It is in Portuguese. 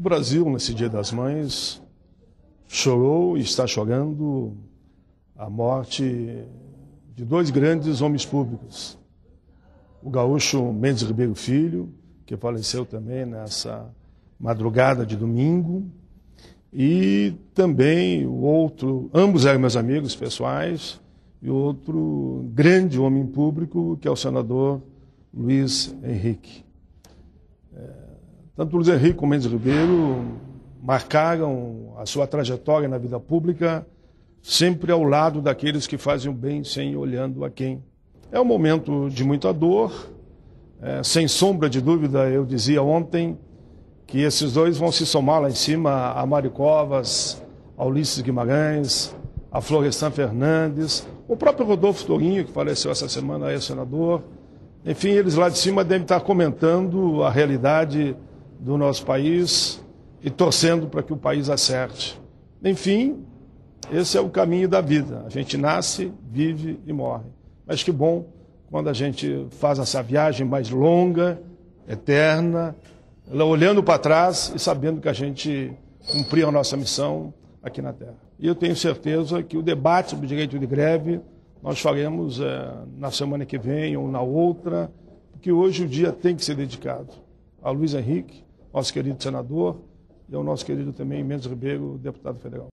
Brasil, nesse Dia das Mães, chorou e está chorando a morte de dois grandes homens públicos. O gaúcho Mendes Ribeiro Filho, que faleceu também nessa madrugada de domingo, e também o outro, ambos eram meus amigos pessoais, e outro grande homem público, que é o senador Luiz Henrique. Tanto Luiz Henrique como Mendes Ribeiro marcaram a sua trajetória na vida pública sempre ao lado daqueles que fazem o bem sem olhando a quem. É um momento de muita dor, sem sombra de dúvida, eu dizia ontem que esses dois vão se somar lá em cima a Mari Covas, a Ulisses Guimarães, a Florestan Fernandes, o próprio Rodolfo Tourinho, que faleceu essa semana, é senador. Enfim, eles lá de cima devem estar comentando a realidade do nosso país e torcendo para que o país acerte. Enfim, esse é o caminho da vida. A gente nasce, vive e morre. Mas que bom quando a gente faz essa viagem mais longa, eterna, olhando para trás e sabendo que a gente cumpriu a nossa missão aqui na Terra. E eu tenho certeza que o debate sobre o direito de greve nós faremos na semana que vem ou na outra, porque hoje o dia tem que ser dedicado a Luiz Henrique, nosso querido senador, e ao nosso querido também Mendes Ribeiro, deputado federal.